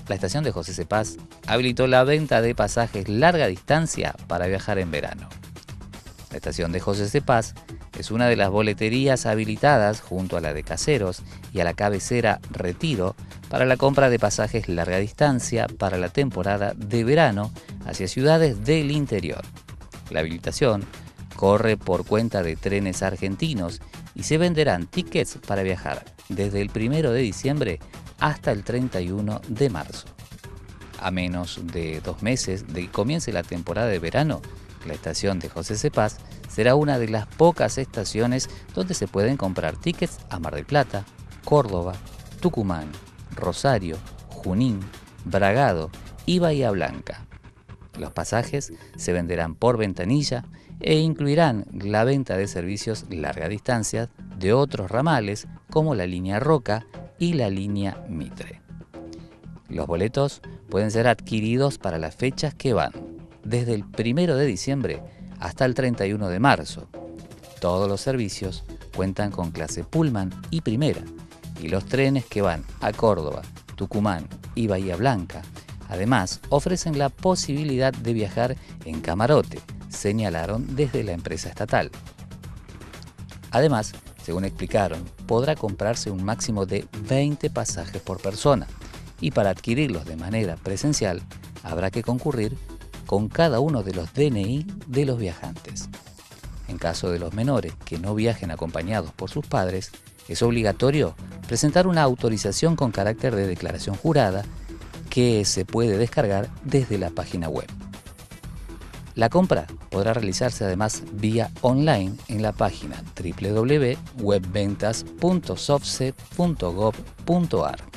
la estación de José Cepaz habilitó la venta de pasajes larga distancia para viajar en verano. La estación de José Cepaz es una de las boleterías habilitadas junto a la de Caseros y a la cabecera Retiro para la compra de pasajes larga distancia para la temporada de verano hacia ciudades del interior. La habilitación corre por cuenta de Trenes Argentinos y se venderán tickets para viajar desde el 1 de diciembre hasta el 31 de marzo. A menos de 2 meses de que comience la temporada de verano, la estación de José Cepaz será una de las pocas estaciones donde se pueden comprar tickets a Mar del Plata, Córdoba, Tucumán, Rosario, Junín, Bragado y Bahía Blanca. Los pasajes se venderán por ventanilla e incluirán la venta de servicios larga distancia de otros ramales como la línea Roca y la línea Mitre. Los boletos pueden ser adquiridos para las fechas que van desde el 1 de diciembre hasta el 31 de marzo. Todos los servicios cuentan con clase Pullman y primera, y los trenes que van a Córdoba, Tucumán y Bahía Blanca, además, ofrecen la posibilidad de viajar en camarote, señalaron desde la empresa estatal. Además, según explicaron, podrá comprarse un máximo de 20 pasajes por persona, y para adquirirlos de manera presencial habrá que concurrir con cada uno de los DNI de los viajantes. En caso de los menores que no viajen acompañados por sus padres, es obligatorio presentar una autorización con carácter de declaración jurada que se puede descargar desde la página web. La compra podrá realizarse además vía online en la página www.webventas.sofce.gov.ar.